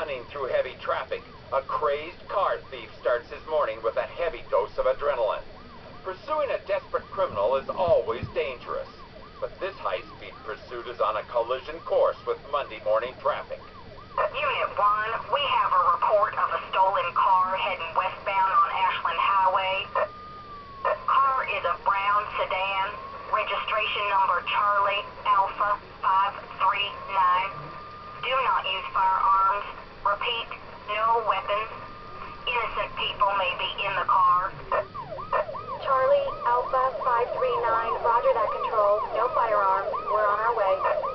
Running through heavy traffic, a crazed car thief starts his morning with a heavy dose of adrenaline. Pursuing a desperate criminal is always dangerous, but this high-speed pursuit is on a collision course with Monday morning traffic. Unit 1, we have a report of a stolen car heading westbound on Ashland Highway. Car is a brown sedan, registration number Charlie Alpha 539. Do not use firearms. Repeat, no weapons. Innocent people may be in the car. Charlie Alpha 539, roger that, control. No firearms. We're on our way.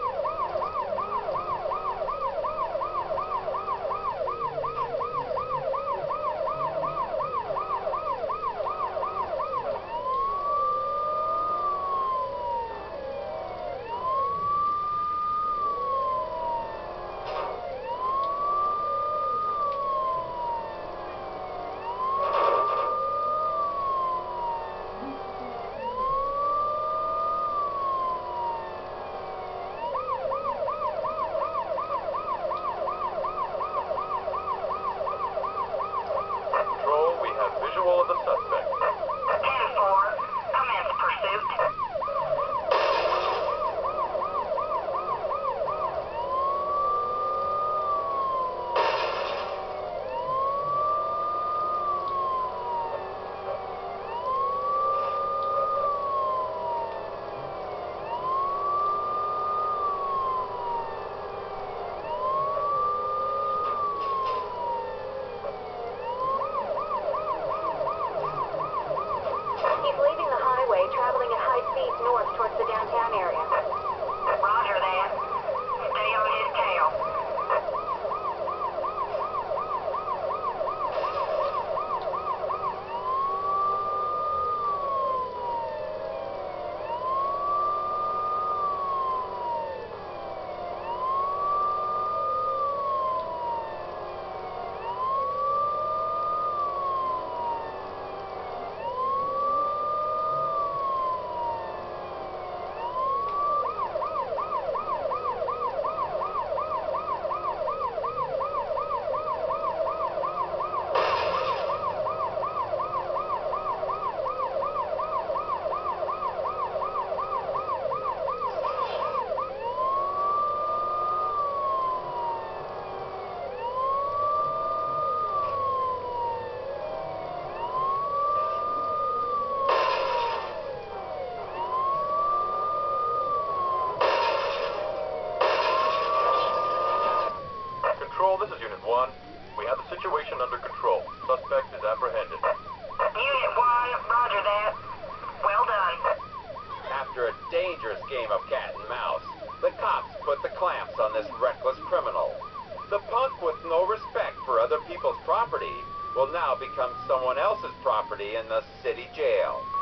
Visual of the suspect. 10-4, commence pursuit. Traveling at high speeds north towards the downtown area. Roger that. Stay on his tail. This is Unit 1. We have the situation under control. Suspect is apprehended. Unit 1, roger that. Well done. After a dangerous game of cat and mouse, the cops put the clamps on this reckless criminal. The punk with no respect for other people's property will now become someone else's property in the city jail.